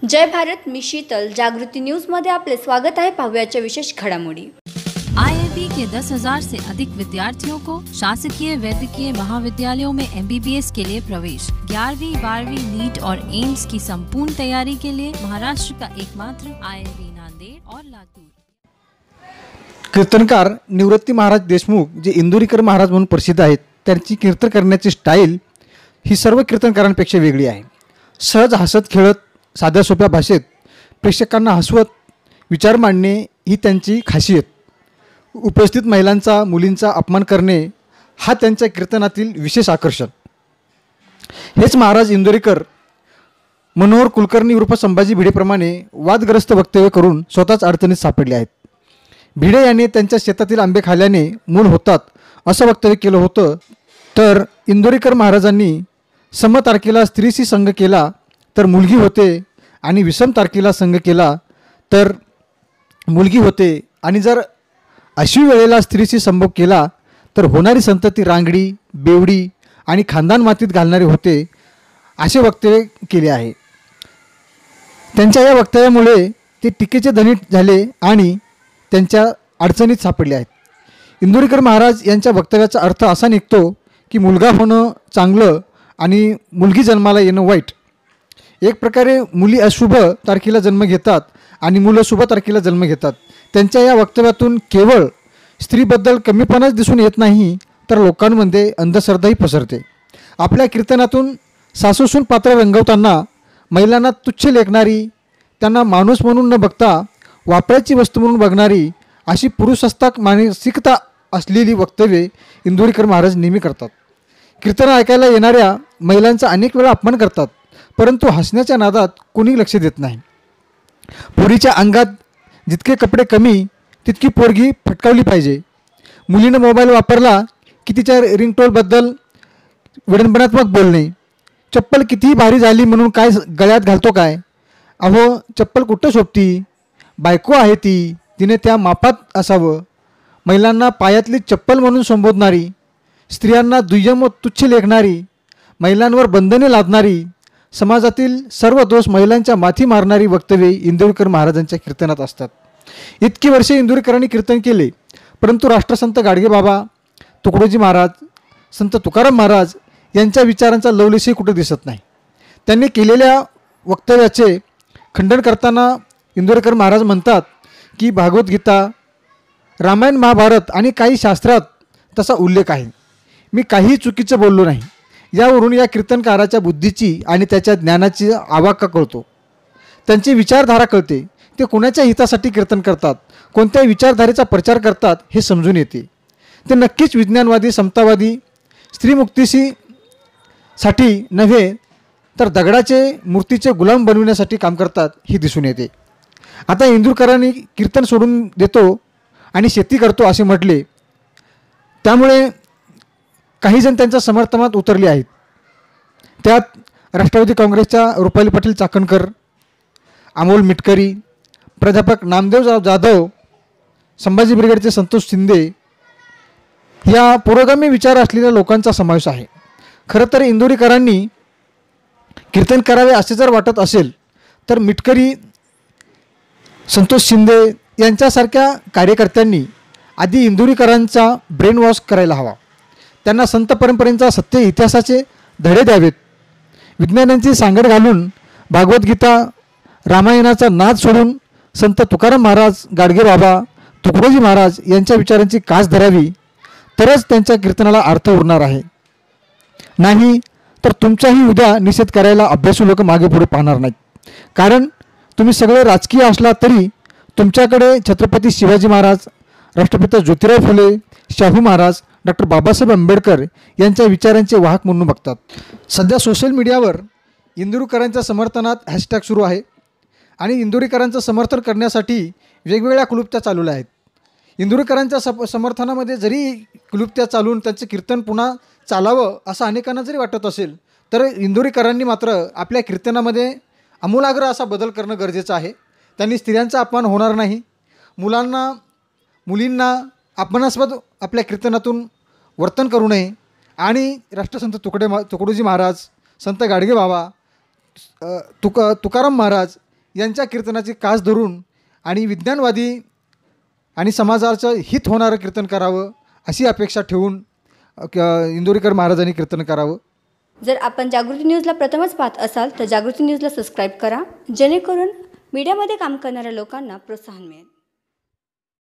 जय भारत, मी शीतल. जागृती न्यूज मध्ये आपले स्वागत आहे. पाहुयाच्या विशेष घडामोडी. IIT के 10,000 से अधिक विद्यार्थियों को शासकीय वैद्यकीय महाविद्यालयों में MBBS के लिए प्रवेश। 11वीं 12वीं नीट और एम्स की संपूर्ण तैयारी के लिए महाराष्ट्र का एकमात्र IIT नांदेड़ और लातूर। कीर्तनकार निवृत्ती महाराज देशमुख जे इंदुरीकर महाराज म्हणून प्रसिद्ध आहेत, त्यांची कीर्तन करण्याची स्टाईल ही सर्व कीर्तनकारांपेक्षा वेगळी आहे. सहज हसत खेळत साध्या सोप्या भाषेत प्रेक्षकांना हसवत विचार मांडणे ही त्यांची खासियत. उपस्थित महिलांचा मुलींचा अपमान करणे हा त्यांच्या कीर्तनातील विशेष आकर्षण. हेच महाराज इंदुरीकर मनोहर कुलकर्णी उर्फ संभाजी भिडेप्रमाणे वादग्रस्त वक्तव्य करून स्वतःच अडचणीत सापडले आहेत. भिडे यांनी त्यांच्या शेतातील आंबे खाल्ल्याने मूल होतात असं वक्तव्य केलं होतं, तर इंदुरीकर महाराजांनी सम तारखेला स्त्रीशी संग केला तर मुलगी होते आणि विषम तारखेला संग केला तर मुलगी होते, आणि जर अशी वेळेला स्त्रीशी संभोग केला तर होणारी संतती रांगडी, बेवडी आणि खानदान मातीत घालणारे होते, असे वक्तव्य केले आहे. त्यांच्या या वक्तव्यामुळे ते टीकेचे धनी झाले आणि त्यांच्या अडचणीत सापडले आहेत. इंदुरीकर महाराज यांच्या वक्तव्याचा अर्थ असा निघतो की मुलगा होणं चांगलं आणि मुलगी जन्माला येणं वाईट. एक प्रकारे मुली अशुभ तारखेला जन्म घेतात आणि मुलं शुभ तारखेला जन्म घेतात. त्यांच्या या वक्तव्यातून केवळ स्त्रीबद्दल कमीपणाच दिसून येत नाही, तर लोकांमध्ये अंधश्रद्धाही पसरते. आपल्या कीर्तनातून सासूसून पात्र रंगवताना महिलांना तुच्छ लेखणारी, त्यांना माणूस म्हणून न बघता वापरायची वस्तू म्हणून बघणारी अशी पुरुषहस्ताक मानसिकता असलेली वक्तव्ये इंदुरीकर महाराज नेहमी करतात. कीर्तन ऐकायला येणाऱ्या महिलांचा अनेक वेळा अपमान करतात, परंतु हसण्याच्या नादात कोणी लक्ष देत नाही. पोरीच्या अंगात जितके कपडे कमी तितकी पोरगी फटकावली पाहिजे. मुलीनं मोबाईल वापरला की तिच्या रिंगटोनबद्दल विडंबनात्मक बोलणे. चप्पल कितीही भारी झाली म्हणून काय गळ्यात घालतो काय, अहो चप्पल कुठं शोभती, बायको आहे ती, तिने त्या मापात असावं. महिलांना पायातली चप्पल म्हणून संबोधणारी, स्त्रियांना दुय्यम व तुच्छ लेखणारी, महिलांवर बंधने लादणारी, समाजातील सर्व दोष महिलांच्या माथी मारणारी वक्तव्ये इंदुरीकर महाराजांच्या कीर्तनात असतात. इतकी वर्षे इंदुरीकरांनी कीर्तन केले, परंतु राष्ट्रसंत गाडगेबाबा, तुकडोजी महाराज, संत तुकाराम महाराज यांच्या विचारांचा लवलेशही कुठं दिसत नाही. त्यांनी केलेल्या वक्तव्याचे खंडन करताना इंदुरीकर महाराज म्हणतात की भागवद्गीता, रामायण, महाभारत आणि काही शास्त्रात तसा उल्लेख आहे. मी काही चुकीचं बोललो नाही. यावरून या कीर्तनकाराच्या बुद्धीची आणि त्याच्या ज्ञानाची आवाका कळतो. त्यांची विचारधारा कळते. ते कोणाच्या हितासाठी कीर्तन करतात, कोणत्या विचारधारेचा प्रचार करतात हे समजून येते. ते नक्कीच विज्ञानवादी, समतावादी, स्त्रीमुक्तीशी साठी नव्हे तर दगडाचे मूर्तीचे गुलाम बनविण्यासाठी काम करतात हे दिसून येते. आता इंदुरकरांनी कीर्तन सोडून देतो आणि शेती करतो असे म्हटले, त्यामुळे काहीजण त्यांच्या समर्थनात उतरले आहेत. त्यात राष्ट्रवादी काँग्रेसच्या रुपाली पाटील चाकणकर, अमोल मिटकरी, प्राध्यापक नामदेव जाधव, संभाजी ब्रिगेडचे संतोष शिंदे या पुरोगामी विचार असलेल्या लोकांचा समावेश आहे. खरं तर इंदुरीकरांनी कीर्तन करावे असे जर वाटत असेल तर मिटकरी, संतोष शिंदे यांच्यासारख्या कार्यकर्त्यांनी आधी इंदुरीकरांचा ब्रेन वॉश करायला हवा. त्यांना संत परंपरेचा सत्य इतिहासाचे धडे द्यावेत. विज्ञानांची सांगड घालून भागवद्गीता, रामायणाचा नाद सोडून संत तुकाराम महाराज, गाडगेबाबा, तुकडोजी महाराज यांच्या विचारांची कास धरावी, तरच त्यांच्या कीर्तनाला अर्थ उरणार आहे. नाही तर तुमचाही उद्या निषेध करायला अभ्यासू लोक मागे पुढे पाहणार नाहीत. कारण तुम्ही सगळे राजकीय असला तरी तुमच्याकडे छत्रपती शिवाजी महाराज, राष्ट्रपिता ज्योतिराव फुले, शाहू महाराज, डॉक्टर बाबासाहेब आंबेडकर यांच्या विचारांचे वाहक म्हणून बघतात. सध्या सोशल मीडियावर इंदुरीकरांच्या समर्थनात हॅशटॅग सुरू आहे आणि इंदुरीकरांचं समर्थन करण्यासाठी वेगवेगळ्या क्लुप्त्या चालवल्या आहेत. इंदुरीकरांच्या समर्थनामध्ये जरी क्लुप्त्या चालून त्यांचं कीर्तन पुन्हा चालावं असं अनेकांना जरी वाटत असेल, तर इंदुरीकरांनी मात्र आपल्या कीर्तनामध्ये आमूलाग्र असा बदल करणं गरजेचं आहे. त्यांनी स्त्रियांचा अपमान होणार नाही, मुलींना अपमानास्पद आपल्या कीर्तनातून वर्तन करू नये आणि राष्ट्रसंत तुकडोजी महाराज, संत गाडगेबाबा, तुकाराम महाराज यांच्या कीर्तनाची कास धरून आणि विज्ञानवादी आणि समाजाचं हित होणारं कीर्तन करावं अशी अपेक्षा ठेवून इंदोरीकर महाराजांनी कीर्तन करावं. जर आपण जागृती न्यूजला प्रथमच पाहत असाल तर जागृती न्यूजला सबस्क्राईब करा, जेणेकरून मीडियामध्ये काम करणाऱ्या लोकांना प्रोत्साहन मिळेल.